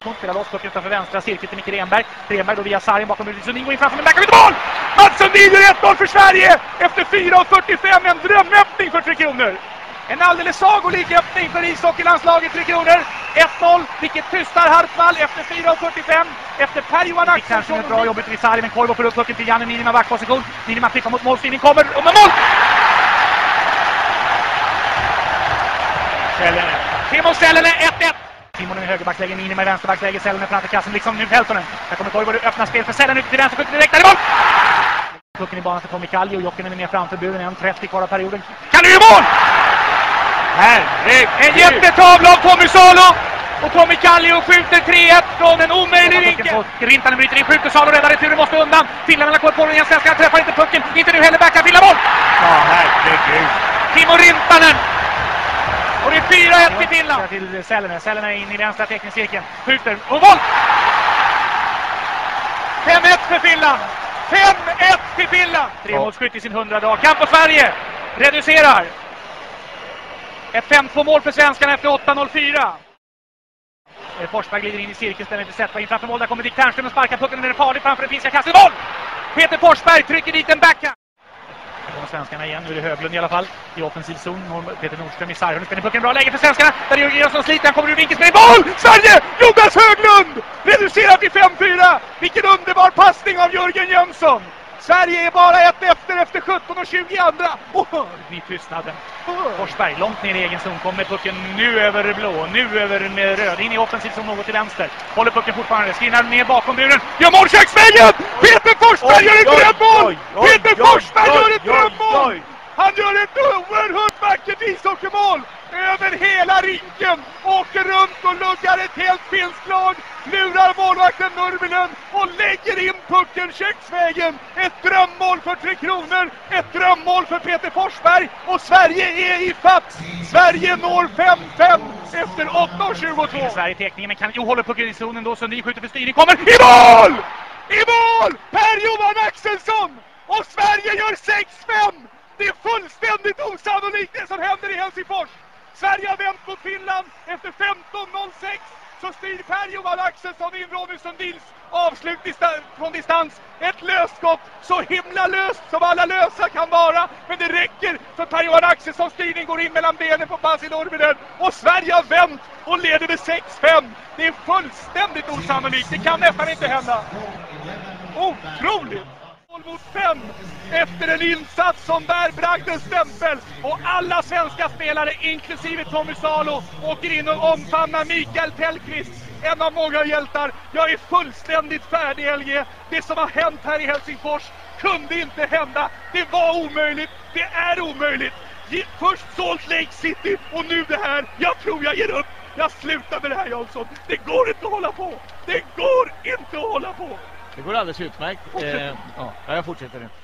Spelar loss pucken utanför vänstra cirkeln till Micke Renberg. Renberg då via sargen bakom Rudi Sundin går in framför med backar ut mål! Mats Sundin gör 1-0 för Sverige efter 4:45, en drömöppning för 3 kronor. En alldeles sagolik öppning för ishockeylandslaget 3 kronor. 1-0, vilket tystar Hartwall efter 4:45. Efter Per-Johan Axelsson. Ett bra jobbigt vid sargen, men Koivu får upp pucken till Janne Niinimaa backposition. Niinimaa skickar mot målstyrning, kommer och med mål! Timo Selänne 1-1. Simon i högerbacksläge, Niinimaa i vänsterbacksläge, Selänne framför kassen liksom nu Peltonen. Här kommer Koivu öppna spel för Selänne ut till vänster, skjuter direkt, där är mål! Pucken i banan för Tommy Kallio, Jokinen är ner framför buren, 1:30 kvar av perioden. Kallio gör mål! En jättetavla av Tommy Salo! Och Tommy Kallio skjuter 3-1 från en omöjlig vinkel. Rintanen bryter in, skjuter Salo, räddar returen, måste undan. Finländarna går på den igen, svenskarna träffar inte pucken. Inte nu heller, backar Finland mål! Ja, herregud. Timo Rintanen! Och det är 4-1 till Finland. Till Selänne, Selänne in i vänstra teckningscirkeln. Skjuter och mål! 5-1 för Finland! 5-1 till Finland! 3 målskytt i sin 100 dag. Kamp på Sverige! Reducerar! Ett 5-2 mål för svenskarna efter 8:04. Forsberg glider in i cirkeln, ställer inte Zetterberg in framför mål. Där kommer Dick Ternström och sparkar pucken, den är farlig framför den finska kastet. Mål! Peter Forsberg trycker dit en backhand. Här kommer svenskarna igen, nu är det Höglund i alla fall. I offensiv zon, Peter Nordström i sargen. Nu spelar pucken, bra läge för svenskarna. Där är Jörgen Jönsson sliter, han kommer ur vinkelspel. Mål! Sverige! Jonas Höglund! Reducerar till 5-4. Vilken underbar passning av Jörgen Jönsson! Sverige är bara ett efter 17:20 andra. Vid tystnaden. Forsberg långt ner i egen zon. Kommer pucken nu över blå. Nu över med röd. In i offensiv zon något till vänster. Håller pucken fortfarande. Skrinar ner bakom buren. Gör mål köksvägen! Peter Forsberg gör ett drömmål! Peter Forsberg gör ett drömmål! Han gör ett oerhört vackert ishockeymål! Över hela rinken, åker runt och luggar ett helt finskt lag, lurar målvakten Nurminen och lägger in pucken köksvägen. Ett drömmål för 3 kronor, ett drömmål för Peter Forsberg och Sverige är i fatt. Sverige når 5-5 efter 8:22. Sverige teckningen, men kan ju hålla pucken i zonen då. Sundin skjuter för styrning, kommer i mål! I mål! Per-Johan Axelsson! Och Sverige gör 6-5! Det är fullständigt osannolikt det som händer i Helsingfors. Sverige har vänt mot Finland efter 15:06. Så styr Per-Johan Axelsson in Ronny Sundins avslut från distans. Ett lösskott, så himla löst som alla lösa kan vara. Men det räcker för Per-Johan Axelssons styrning går in mellan benen på Basil Nurminen. Och Sverige har vänt och leder med 6-5. Det är fullständigt osannolikt, det kan nästan inte hända. Otroligt! Mot 5 efter en insats som bär bragdens stämpel och alla svenska spelare inklusive Tommy Salo åker in och omfamnar Mikael Tellqvist, en av många hjältar. Jag är fullständigt färdig, LG. Det som har hänt här i Helsingfors kunde inte hända. Det var omöjligt, det är omöjligt. Först Salt Lake City och nu det här. Jag tror jag ger upp. Jag slutar med det här, Jansson. Det går inte att hålla på. Det går inte att hålla på. Det går alldeles utmärkt. Ja, jag fortsätter nu.